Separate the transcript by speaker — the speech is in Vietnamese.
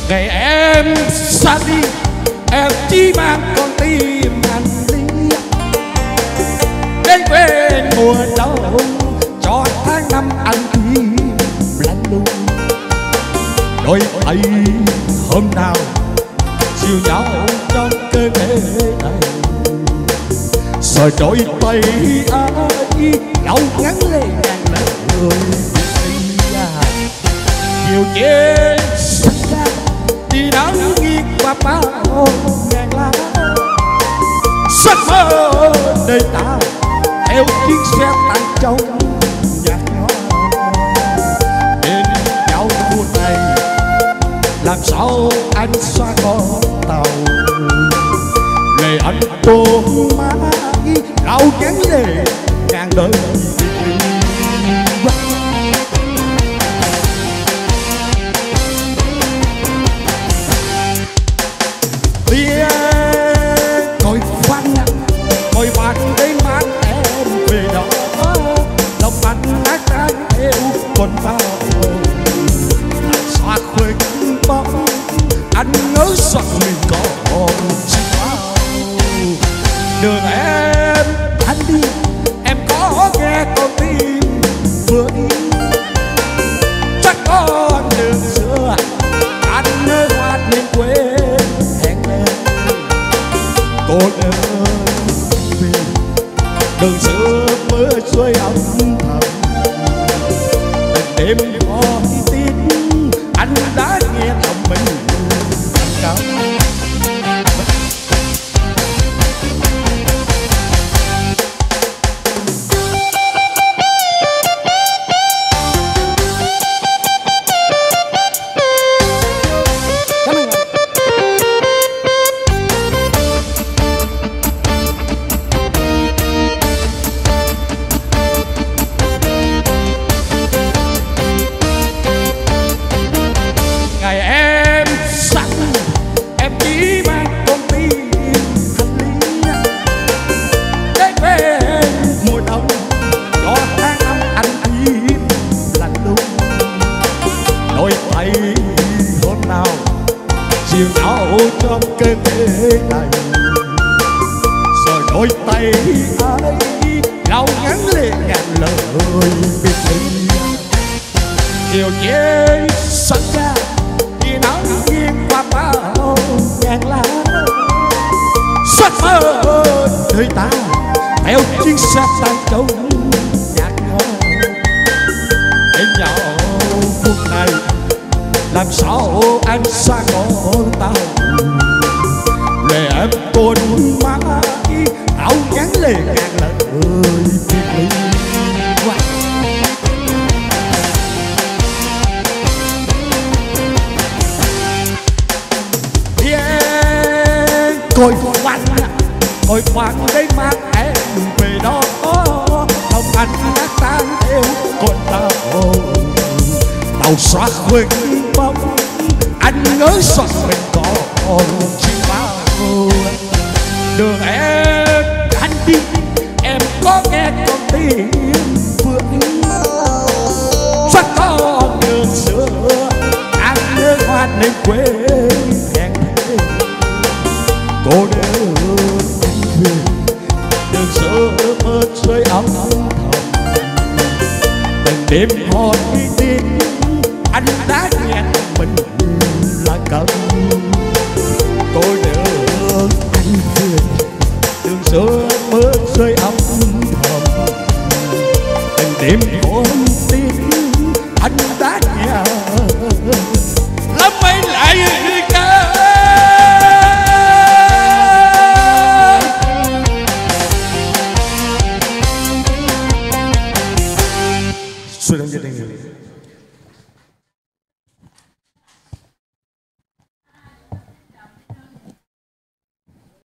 Speaker 1: Ngày em xa đi, em chỉ mang con tim anh đi đến quên mùa đông, cho tháng năm anh im lạnh lùng. Đôi tay hôm nào chiều nhau trong cơn mê này, rồi đôi tay ấy lâu ngắn lên ngàn lời. Chiều trên sân ga đi nắng nghiêng qua bao ngàn lá, giấc mơ đời ta theo chiếc xe tăng trong nhạc hoa. Bên nhau buồn này làm sao anh xoa con tàu, lệ anh tô mãi đau ngắn lệ ngàn đời. Ngồi bạc đến mắt em về đó, lòng anh ác anh yêu còn bao. Xoa khuếch bóng anh ngỡ rằng mình còn chỉ bao. Đường em anh đi, em có nghe con tim vừa đi. Chắc con đường xưa anh nơi hoan nên quên hẹn em. Cô đơn đường xưa mưa xuôi âm thầm, đêm có tin anh đã nghe lòng mình cao. Trong cơn mê này, rồi đôi tay ấy lâu ngắn lên ngàn lời biệt ly. Chiều trên sân ga khi nắng nghiêng qua bao ngàn lá, giấc mơ đời ta theo chiếc xe tăng trong nhạc hoa. Bên nhau phút này làm sao anh xa con tao, lệ em còn mãi áo ngắn lệ ngàn lời biệt ly. Coi khoan đấy mang em về đó, lòng anh đã tan theo con tàu. Tàu xoa khuếch bóng anh ngỡ rằng mình còn chỉ bao. Đường em anh đi, em có nghe con tim vừa đi. Chắc con đường xưa anh nhớ hoan nên quên hẹn thế. Cô đơn anh về đường xưa mơ xuôi ấm thầm, từng đêm hỏi tin anh đã nghe mình là cầm. Cô đơn anh về đường xưa mơ xuôi ấm thầm, từng đêm hỏi tin anh đã